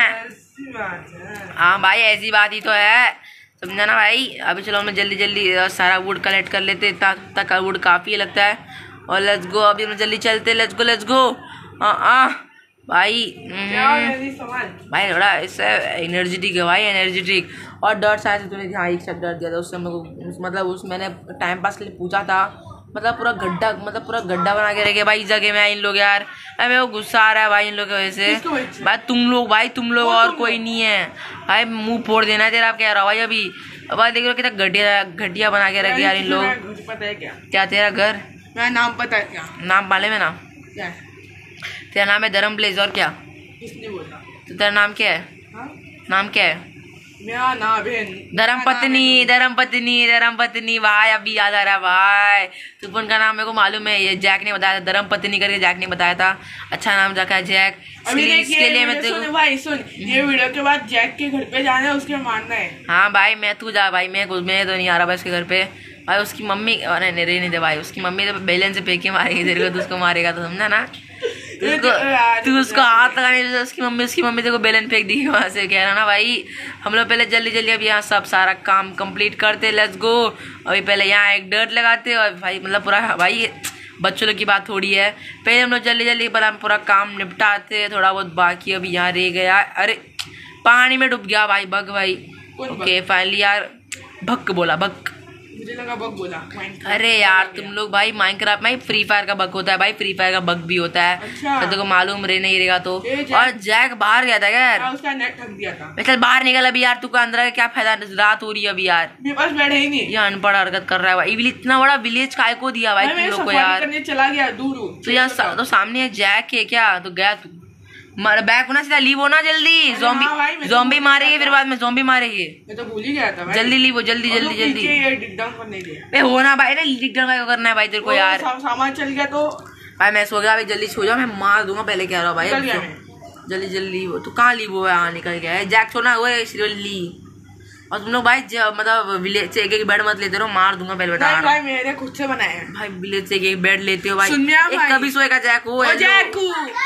हाँ भाई ऐसी बात ही तो है, समझा ना भाई। अभी चलो हम जल्दी जल्दी सारा वुड कलेक्ट कर लेते, तक वुड काफ़ी लगता है। और लेट्स गो, अभी हम जल्दी चलते, लेट्स गो लेट्स गो। हाँ भाई भाई थोड़ा इससे एनर्जेटिक है भाई, एनर्जेटिक। और डर शायद से तूने हाँ एक शब्द डर दिया था उससे हम लोग, मतलब उस मैंने टाइम पास के लिए पूछा था, मतलब पूरा गड्ढा मतलब पूरा गड्ढा बना के रखे भाई इस जगह में इन लोग यार। भाई मेरे को गुस्सा आ रहा है भाई इन लोग की वजह से भाई, तुम लोग भाई तुम लोग और कोई नहीं है भाई, मुंह फोड़ देना है तेरा, आप कह रहा हो भाई अभी। अब भाई देख लो कितना घटिया घटिया बना के रखे यार इन लोग। पता है क्या? क्या तेरा घर? मेरा नाम पता है क्या? नाम मालूम है ना? क्या? तेरा नाम है धर्म प्लेस, और क्या? किसने बोला? तो तेरा नाम क्या है? हाँ? नाम क्या है? मेरा ना बहन धर्म पत्नी धर्म पत्नी धर्म पत्नी भाई अभी याद आ रहा भाई। तो उनका नाम मेरे को मालूम है, ये जैक ने बताया था, धर्म पत्नी करके जैक ने बताया था। अच्छा नाम रखा है जैक। इसके लिए मैं सुन भाई सुन, ये वीडियो के बाद जैक के घर पे जाना है, उसके मारना है। हाँ भाई मैं तू जा भाई, मैं मैं तो नहीं आ रहा भाई उसके घर पे भाई। उसकी मम्मी अरे नहीं नहीं दे भाई, उसकी मम्मी तो बैलेंस से फेंके मारेगी तेरे को, तो उसको मारेगा तो समझा ना। तू उसको तू उसको हाथ लगाने, उसकी मम्मी उसकी मम्मी तेरे को बैलेंस फेंक दी वहाँ से। कह रहा ना भाई हम लोग पहले जल्दी जल्दी अब यहाँ सब सारा काम कंप्लीट करते, लेट्स गो। अभी पहले यहाँ एक डर्ट लगाते और भाई मतलब पूरा भाई बच्चों लोग की बात थोड़ी है, पहले हम लोग जल्दी जल्दी पर हम पूरा काम निपटाते, थोड़ा बहुत बाकी अभी यहाँ रह गया। अरे पानी में डूब गया भाई बग भाई। ओके फाइनली यार भक बोला भक, मुझे लगा बग बोला। अरे यार तुम लोग भाई माइनक्राफ्ट में फ्री फायर का बग होता है भाई, फ्री फायर का बग भी होता है। अच्छा। तो तुमको मालूम रहे नहीं रहेगा तो। और जैक बाहर गया था यार, उसका नेट थक दिया था। चल बाहर निकल अभी यार, तू का अंदर क्या फायदा, रात हो रही है अभी यार। मेरे पास बैठ ही नहीं। ये अनपढ़ हरकत कर रहा है भाई। इतना बड़ा विलेज काय को दिया भाई तुम लोग को यार। चला गया दूर तो यहाँ तो सामने जैक है क्या, तो गया तू बैक होना सीधा लीव होना जल्दी। ज़ॉम्बी ज़ॉम्बी मारेगी फिर बाद में, ज़ॉम्बी मारेगी। मैं तो भूल ही गया था भाई। जल्दी लीव हो जल्दी जल्दी जल्दी। ए होना भाई, अरे डिग डाउन का करना है भाई तेरे को यार। सामान चल गया तो भाई मैं सो गया भाई, जल्दी सो जा, मैं मार दूंगा पहले कह रहा हूँ भाई। जल्दी जल्दी वो तू कहाँ लीव हुआ है, निकल गया है जैक सोना हुआ ली। और तुम लोग भाई मतलब विलेज से एक एक बेड मत लेते रहो, मार दूंगा पहले बता भाई। मैंने खुद से बनाया है भाई, विलेज से एक एक बेड लेते हो भाई। एक कभी सोएगा जैक वो जैक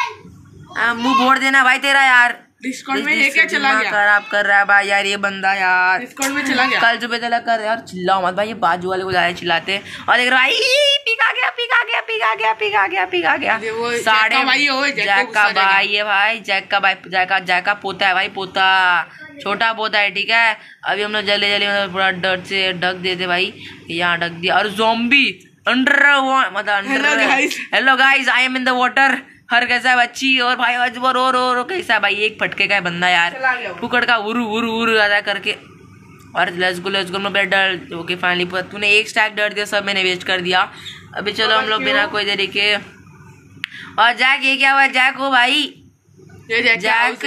मुंह बोड़ देना भाई तेरा यार। डिस्कॉर्ड में ये क्या चला गया, खराब कर रहा है भाई यार ये बंदा यार। डिस्कॉर्ड में चला गया। कल सुबह तक कर यार, चिल्लाओ मत भाई, ये बाजू वाले को ज्यादा चिल्लाते। और देख रहा पिघा गया पिघा गया पिघा गया पिघा गया पिघा गया साढ़े जैक का भाई है भाई, जैक का भाई, जैक का जैक का पोता है भाई, पोता छोटा पोता है ठीक है। अभी हम लोग जल्दी जल्दी मतलब पूरा डर से ढक देते भाई, यहाँ ढक दिया। और ज़ॉम्बी अंडर मतलब hello guys I am in the water. हर कैसा है बच्ची और भाई अजबर और और कैसा है भाई, एक फटके का है बंदा यार, फुकड़ का उरु उरु उरु आधा करके। और लेट्स गो लेट्स गो मैं डर ओके फाइनली तूने एक स्टैक डर दिया, सब मैंने वेस्ट कर दिया। अभी चलो हम लोग बिना कोई देरी के। और जैक ये क्या हुआ जैक हो भाई, ये जैक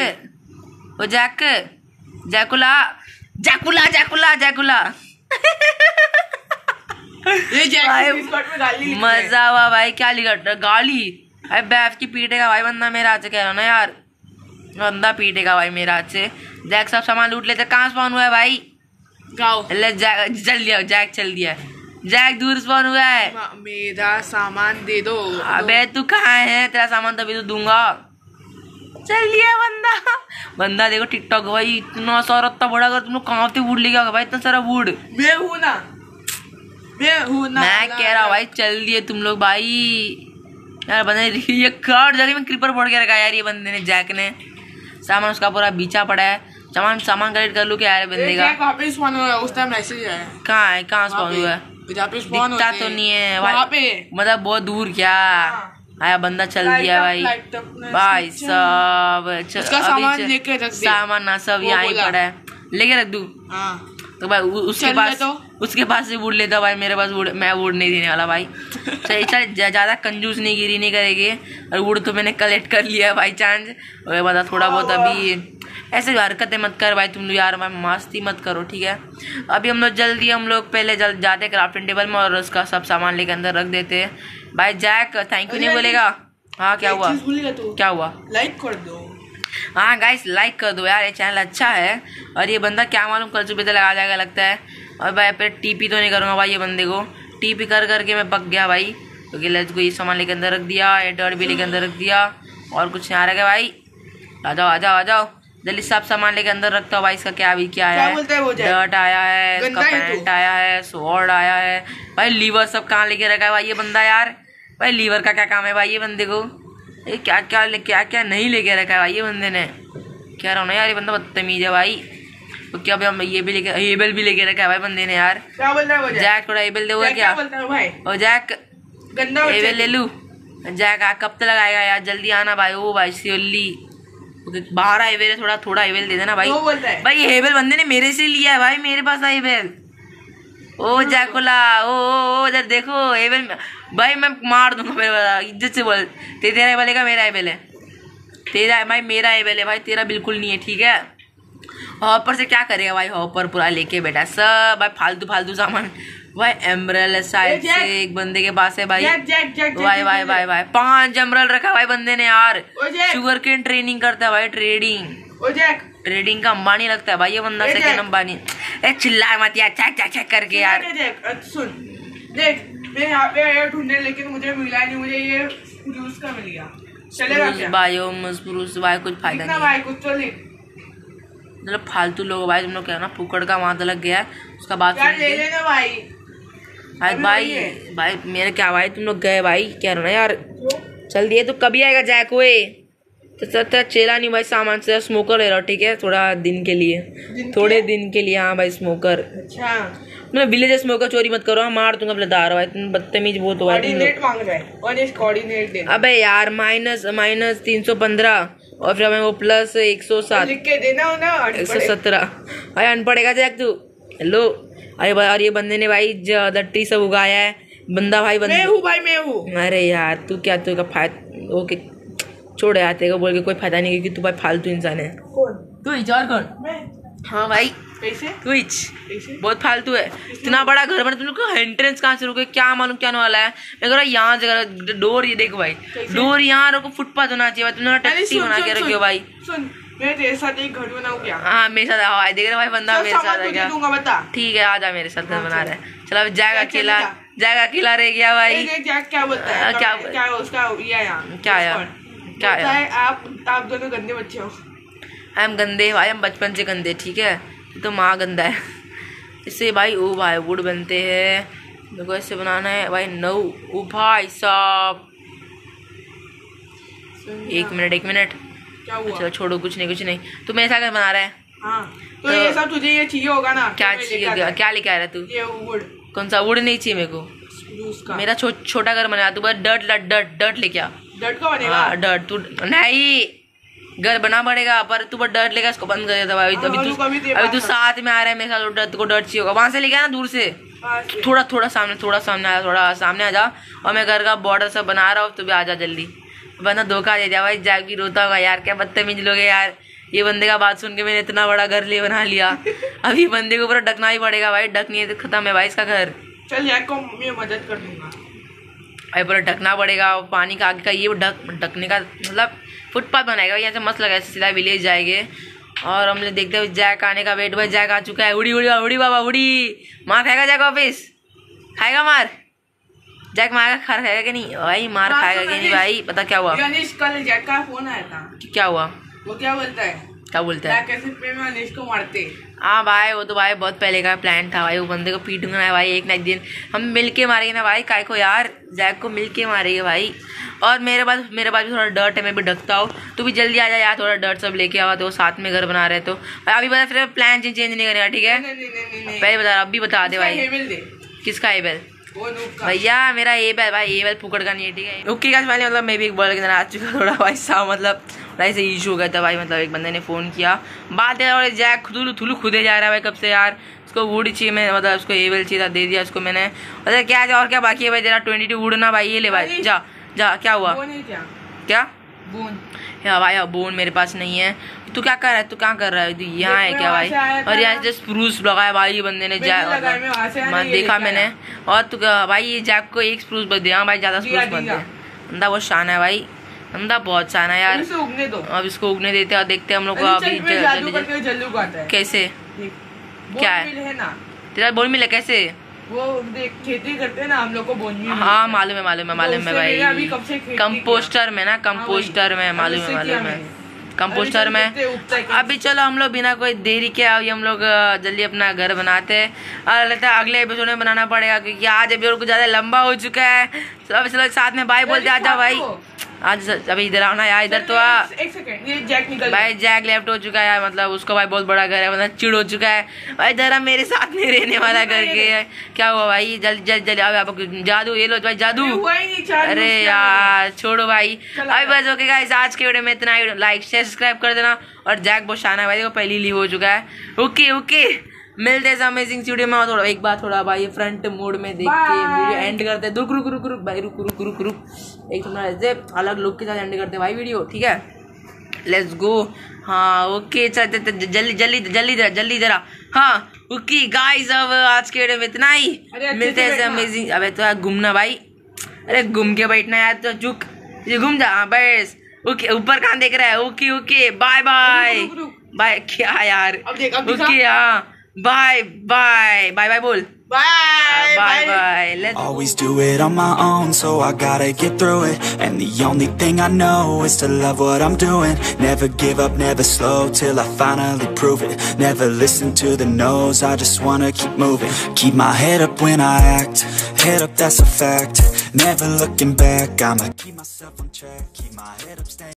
जैक वो जैक जैकुला जैकुला जैकुला जैकुला ये जैक मजा हुआ भाई। क्या लिखा गाली, अरे बैफ की पीटेगा भाई बंदा मेरा हाथ से, कह रहा ना यार बंदा पीटेगा भाई मेरा हाथ से। जैक सब सामान लूट लेते। कहाँ स्पॉन हुआ है भाई, गाओ जैक चल दिया, जैक चल दिया, जैक दूर स्पॉन हुआ है। मेरा सामान दे दो। अबे तू कहाँ है, तेरा सामान तभी तो दूंगा। चल दिया बंदा, बंदा देखो टिकटॉक भाई इतना सारा इतना बड़ा, अगर तुम लोग कहाँ से वुड लेके आओगे भाई इतना सारा वुड। मैं हूँ ना मैं हूँ ना मैं कह रहा हूँ भाई चल दिए तुम लोग भाई यार। बंदे ये कार्ड जगह में क्रीपर फोड़ के रखा है यार ये बंदे ने, जैक ने। सामान उसका पूरा बीचा पड़ा है, सामान सामान कलेक्ट कर लूँ क्या यार बंदे का। कहाँ पे स्पॉन हुआ है, उस टाइम मैसेज आया। कहाँ है, कहाँ स्पॉन हुआ है, दिखता तो नहीं है वहाँ पे, मतलब बहुत दूर क्या आया बंदा। चल दिया भाई भाई सब सामान ना सब यहाँ ही पड़ा है, लेके रख दूँ तो भाई उसके पास तो? उसके पास से वुड लेता भाई, मेरे पास वुड, मैं वुड नहीं देने वाला भाई। चल चल ज़्यादा कंजूस नहीं गिरी नहीं करेगी। और वुड तो मैंने कलेक्ट कर लिया बाई चांस, और बता थोड़ा बहुत अभी ऐसे हरकतें मत कर भाई तुम लोग यार, मैं मस्ती मत करो ठीक है। अभी हम लोग जल्दी हम लोग पहले जल्द जाते क्राफ्टिंग टेबल में और उसका सब सामान लेके अंदर रख देते भाई। जैक थैंक यू नहीं बोलेगा। हाँ क्या हुआ क्या हुआ, लाइक कर दो। हाँ गाइस लाइक कर दो यार, ये चैनल अच्छा है। और ये बंदा क्या मालूम कल सुबह तक लगा जाएगा लगता है। और भाई फिर टीपी तो नहीं करूँगा भाई, ये बंदे को टीपी कर करके मैं पक गया भाई। क्योंकि तो लेट्स को ये सामान लेके अंदर रख दिया, ये डर्ट भी लेके अंदर रख दिया, और कुछ यहाँ रख गया भाई। आ जाओ आ जाओ आ जाओ जल्दी सब सामान लेके अंदर रखता हूँ भाई। इसका क्या अभी क्या है, डर्ट आया है, इसका पैंट आया है, स्वॉर्ड आया है भाई। लीवर सब कहाँ लेके रखा है भाई ये बंदा यार। भाई लीवर का क्या काम है भाई ये बंदे को, ये क्या क्या क्या क्या नहीं लेके रखा है भाई ये बंदे ने। कह रहा हूँ ना यार ये बंदा बदतमीज है भाई। तो क्या भाई हम ये भी लेके एबल भी लेके रखा है भाई बंदे ने यार। क्या बोल रहा है वो जैक, थोड़ा एबल दे हुआ क्या ओ जैक, एबल ले लूँ। जैक आ कब तक लगाएगा यार, जल्दी आना भाई। ओ भाई सियोली बाहर एबल है, थोड़ा थोड़ा एबल दे देना भाई। भाई ये एबल बंदे ने मेरे से लिया है भाई, मेरे पास है एबल। ओ जैकुला ओ ओ इधर देखो एबल भाई, मैं मार दूंगा मेरे, इज्जत से बोल। ते तेरा एबल है का मेरा एबल है, तेरा भाई मेरा एबल है भाई, तेरा बिल्कुल नहीं है ठीक है। हॉपर से क्या करेगा भाई, हॉपर पूरा लेके बैठा सब भाई, फालतू फालतू सामान भाई। एम्ब्रेल साइड से एक बंदे के पास है भाई, भाई भाई भाई भाई पांच एम्ब्रेल रखा भाई बंदे ने यार। शुगर केन ट्रेनिंग करता है भाई, ट्रेडिंग ट्रेडिंग का अंबानी लगता है भाई ये बंदा, सेकंड अंबानी। ए चिल्ला मत यार, चेक चेक चेक करके यार। सुन देख, मैं यहाँ पे आया ढूंढने, लेकिन मुझे मिला नहीं, मुझे ये जूस का मिल गया। चलेगा क्या भाई? ओ मस्प्रूस भाई कुछ फायदा नहीं भाई, कुछ तो लिख। मतलब फालतू लोग भाई, तुम लोग क्या ना फुकड़ का वहां लग गया उसका बात यार ले लेना भाई। भाई भाई भाई मेरे क्या भाई, तुम लोग गए भाई क्या रहना यार, चल दिए तो कभी आएगा जैक वे तो सत्तर चेला नहीं भाई, सामान से स्मोकर ले रहा हूँ ठीक है, थोड़ा दिन के लिए, दिन थोड़े के? दिन के लिए हाँ भाई स्मोकर। अच्छा मैं विलेज स्मोकर चोरी मत करो, मार दूंगा अपने दार भाई, तुम बदतमीज बहुत हो भाई। कोऑर्डिनेट मांग रहा है और इस कोऑर्डिनेट दे। अबे यार माइनस माइनस तीन सौ पंद्रह और फिर हमें वो प्लस एक सौ सात लिख के देना हो ना, एक सौ सत्रह भाई अनपढ़ेगा जैक तू। हेलो अरे भाई, और ये बंदे ने भाई दट्टी सब उगाया है बंदा भाई, बंदा मैं हूँ भाई मैं हूँ। अरे यार तू क्या, तू का फायदा ओके छोड़ यार, तेरे को बोल के कोई फायदा नहीं क्योंकि तू भाई फालतू इंसान है। कौन? तू ही और कौन? मैं। हाँ भाई कैसे? तू ही बहुत फालतू है, इतना बड़ा घर बना, तुम लोग का एंट्रेंस कहाँ से रुके, क्या मालूम क्या होने वाला है। मैं कह रहा यहाँ से डोर, ये देखो भाई डोर यहाँ रखो, फुटपाथ होना चाहिए भाई, तुमने टैक्सी बना के रखी हो भाई। सुन मैं तेरे साथ एक घर बनाऊं क्या? हाँ मेरे साथ आओ, देख रहे भाई बंदा मेरे साथ है क्या? बता ठीक है आजा मेरे साथ, बना रहे चल। अब जाएगा अकेला, जाएगा अकेला रह गया भाई। क्या बोलता है? क्या क्या उसका क्या क्या क्या है? आप आप दोनों गंदे बच्चे हो। हम गंदे भाई, हम बचपन से गंदे ठीक है, तो माँ गंदा है। इससे भाई ओ भाई वुड बनते हैं, मेरे को ऐसे बनाना है भाई। नौ ओ भाई साहब, एक मिनट एक मिनट क्या हुआ? चलो छोड़ो, कुछ नहीं कुछ नहीं। तू मेरे साथ बना रहा है? हाँ तो, तो ये सब तुझे ये चाहिए होगा ना? क्या चाहिए, क्या लेके आ रहा है तू? ये वुड। कौन सा वुड? नहीं चाहिए मेरे को, मेरा छो, छोटा घर बना, तू बस डर्ट लट डर्ट डर्ट लेके आ। डर्ट का बनेगा? डर्ट तू नहीं, घर बना पड़ेगा पर तू बस डर्ट लेगा, इसको बंद कर देता भाई। अभी तू अभी तू साथ में आ रहा है मेरे साथ, डर्ट को डर्ट चाहिए होगा, वहां से लेके आना दूर से, थोड़ा थोड़ा सामने, थोड़ा सामने आ, थोड़ा सामने आ जा। और मैं घर का बॉर्डर सब बना रहा हूँ, तू भी आ जा जल्दी, वरना धोखा दे जा भाई। जैक भी रोता होगा यार, क्या बदतमीज लोग है यार, ये बंदे का बात सुन के मैंने इतना बड़ा घर ले बना लिया, अभी बंदे को पूरा ढकना ही पड़ेगा भाई, ढक नहीं है तो खत्म है भाई इसका घर। चल जैक को मैं मदद कर दूंगा भाई, पूरा ढकना पड़ेगा, पानी का आगे का ये ढक ढकने का मतलब फुटपाथ बनाएगा यहाँ से, मस्त लगा सीधा विलेज जाएंगे। और हम लोग देखते हुए जैक आने का वेट, भाई जैक आ चुका है। उड़ी उड़ी उड़ी बाबा उड़ी, मार खाएगा जैक, वापिस खाएगा मार, जैक मार खार खाएगा कि नहीं भाई, मार खाएगा कि नहीं भाई। पता क्या हुआ? कल जैक का फोन आया था। क्या हुआ? वो क्या बोलता है? क्या बोलता है? कैसे पे में अनिश को मारते। हाँ भाई वो तो भाई बहुत पहले का प्लान था भाई, वो बंदे को पीटूंगा ना भाई, एक ना एक दिन हम मिल के मारेंगे ना भाई, काय को यार जैक को मिल के मारेंगे भाई। और मेरे पास मेरे पास भी थोड़ा डर्ट है, मैं भी ढकता हूँ, तू भी जल्दी आ जा यार, थोड़ा डर्ट सब लेके आवा, तो साथ में घर बना रहे तो अभी बता, फिर प्लान चेंज नहीं करेगा ठीक है? पहले बता, अभी बता दे भाई। किसका एबेल? भैया मेरा एबेल भाई, एबेल फुकड़ का नहीं है ठीक है। ओके गाइस फाइनली मतलब मैं भी एक बॉल के अंदर आ चुका, थोड़ा भाई साहब मतलब ऐसे इशू हो गया था भाई, मतलब एक बंदे ने फ़ोन किया, बात है और जैक खुदुलू थुलू खुदे जा रहा है भाई कब से यार, उसको वुड चाहिए, मैं मतलब उसको एबेल चाहिए था, दे दिया उसको मैंने। मतलब क्या और क्या बाकी है भाई, जरा ट्वेंटी टू वुड ना भाई, ये ले भाई जा जा। क्या हुआ? क्या बोन? या भाई बोन मेरे पास नहीं है। तू क्या कर रहा है, तू क्या कर रहा है? तू यहाँ है क्या भाई? और यहाँ से स्प्रूस लगाया भाई ये बंदे ने, जैक देखा मैंने। और तू भाई ये जैक को एक स्प्रूस बच दे, हाँ भाई ज्यादा स्प्रूस मत दे, अंदा बहुत शान है भाई, अंदा बहुत शान है यार। अब इसको उगने देते और देखते हम लोग को अभी कैसे, क्या है तेरा बोन मिला कैसे? वो देख खेती करते हैं ना हम लोग को बोन मिल। हाँ मालूम है मालूम है मालूम है भाई, कंपोस्टर में ना, कंपोस्टर में मालूम है मालूम है, कंपोस्टर में। अभी चलो हम लोग बिना कोई देरी के अभी हम लोग जल्दी अपना घर बनाते हैं, और लगता है अगले एपिसोड में बनाना पड़ेगा क्योंकि आज एपिसोड कुछ ज्यादा लंबा हो चुका है। सब चलो साथ में भाई बोलते आजा भाई, आज अभी इधर आना यार, इधर तो आ। एक सेकंड, ये जैक निकल भाई जैक लेफ्ट हो चुका है यार, मतलब उसको भाई बहुत बड़ा घर है, मतलब चिड़ हो चुका है भाई, जरा मेरे साथ में रहने वाला करके है। क्या हुआ भाई? जल्दी जल्दी जल्दी आओ, आपको जादू ये लो भाई जादू। अरे यार छोड़ो भाई, अभी बस ओके गाइस आज के वीडियो में इतना ही, लाइक शेयर सब्सक्राइब कर देना। और जैक बहुत शाना है भाई, वो पहली लीव हो चुका है। ओके ओके मिलते हैं अमेजिंग वीडियो में, थोड़ा एक बार थोड़ा भाई फ्रंट मोड में देख के वीडियो एंड करते हैं। रुक रुक रुक रुक भाई रुक रुक रुक रुक एक थोड़ा ऐसे अलग लुक के साथ एंड करते हैं भाई वीडियो ठीक है। Let's go. हाँ ओके चल जल्दी जल्दी जल्दी जरा जल्दी जरा। हाँ ओके गाइस अब आज के वीडियो में इतना ही। मिलते हैं ऐसे अमेजिंग। अबे तो यार घूमना भाई, अरे घूम के बैठना यार, तो चुक ये घूम जा। हाँ बस ओके, ऊपर कहाँ देख रहा है? Okay okay bye bye bye. क्या यार ओके हाँ बाय बाय बाय बाय बोल। Bye. Bye bye. Let's always do it on my own, so I gotta get through it. And the only thing I know is to love what I'm doing. Never give up, never slow till I finally prove it. Never listen to the no's, I just wanna keep moving. Keep my head up when I act, head up that's a fact. Never looking back, I'ma keep myself on track. Keep my head up staying